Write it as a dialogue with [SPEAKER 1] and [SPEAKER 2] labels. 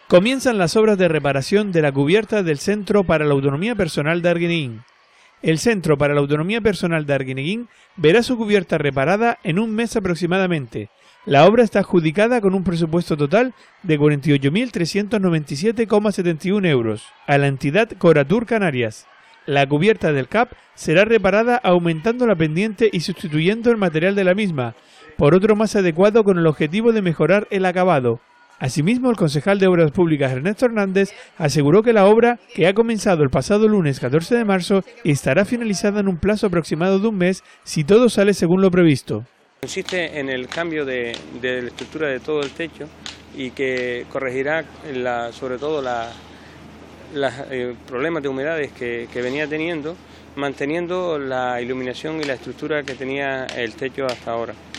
[SPEAKER 1] Comienzan las obras de reparación de la cubierta del Centro para la Autonomía Personal de Arguineguín. El Centro para la Autonomía Personal de Arguineguín verá su cubierta reparada en un mes aproximadamente. La obra está adjudicada con un presupuesto total de 48.397,71 euros a la entidad Coratur Canarias. La cubierta del CAP será reparada aumentando la pendiente y sustituyendo el material de la misma por otro más adecuado con el objetivo de mejorar el acabado. Asimismo, el concejal de Obras Públicas Ernesto Hernández aseguró que la obra, que ha comenzado el pasado lunes 14 de marzo, estará finalizada en un plazo aproximado de un mes si todo sale según lo previsto.
[SPEAKER 2] Consiste en el cambio de la estructura de todo el techo y que corregirá sobre todo los problemas de humedades que venía teniendo, manteniendo la iluminación y la estructura que tenía el techo hasta ahora.